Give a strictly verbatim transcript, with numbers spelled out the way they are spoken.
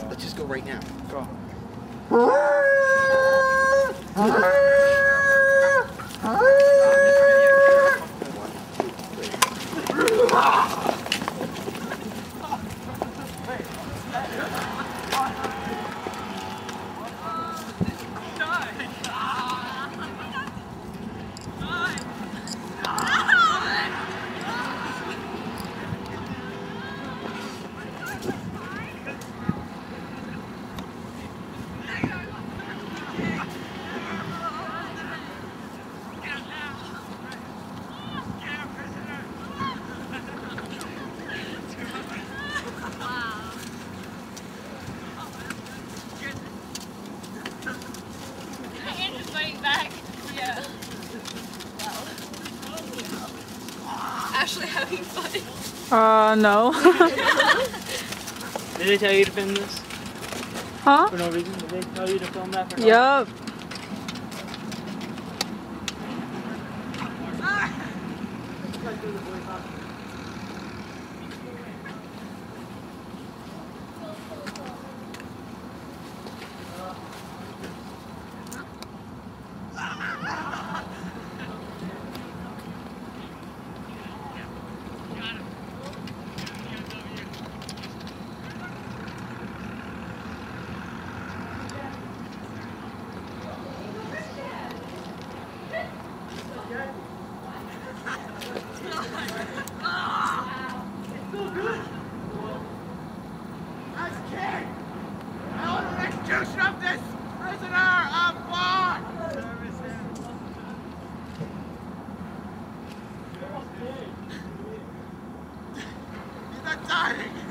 Let's just go right now. Go. Back. Yeah. Wow. Ashley having fun. Uh, no. Did they tell you to film this? Huh? For no reason? Did they tell you to film that for no Yup. Execution of this prisoner on board! He's not dying!